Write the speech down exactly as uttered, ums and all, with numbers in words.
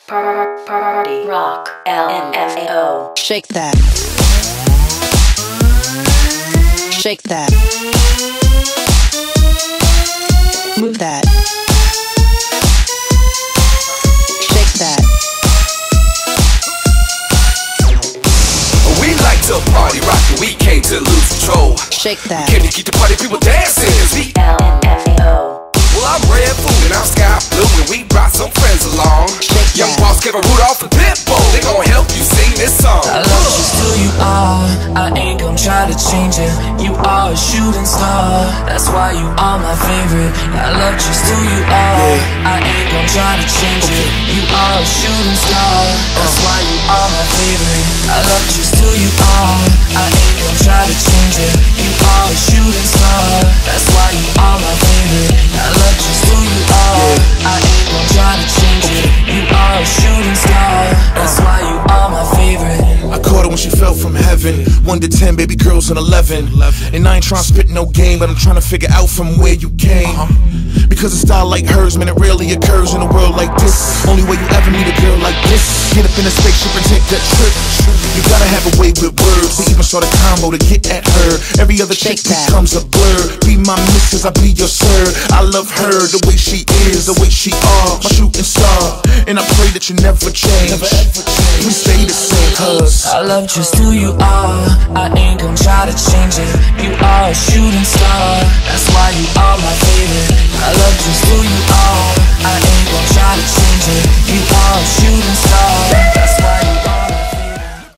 Party rock, L M F A O. Shake that. Shake that. Move that. Shake that. We like to party rock and we came to lose control. Shake that. Came to keep the party people dancing. We L M F A O. Well, I'm red food and I'm sky blue and we brought some friends along. Shake Young that. boss Kevin Rudolph and Pitbull, they gon' help you sing this song. I love just who you are, I ain't gon' try to change it. You are a shooting star, that's why you are my favorite. I love just who you are, I ain't gon' try to change it. You are a shooting star, that's why you are my favorite. I love just who you are, I ain't gon' try to change it. You are a shooting star, that's why you are my favorite. I love just who you are, I ain't gon' try to change it. You are a shooting star, that's why you are my favorite. I caught her when she fell from heaven. One to ten, baby girls an eleven. And I ain't tryna spit no game, but I'm tryna figure out from where you came. Because a style like hers, man, it rarely occurs in a world like this. Only way you ever meet a girl like this. Get up in a spaceship and take that trip. You gotta have a way with words. We even start a combo to get at her. Every other chick becomes a blur. Be my missus, I be your sir. I love her, the way she is, the way she are, my shooting star. And I pray that you never change. Please stay the same, cause I love just who you are, I ain't gon' try to change it. You are a shooting star, that's why you are my favorite. I love just who you are, I ain't gon' try to change it. You are a shooting star, that's why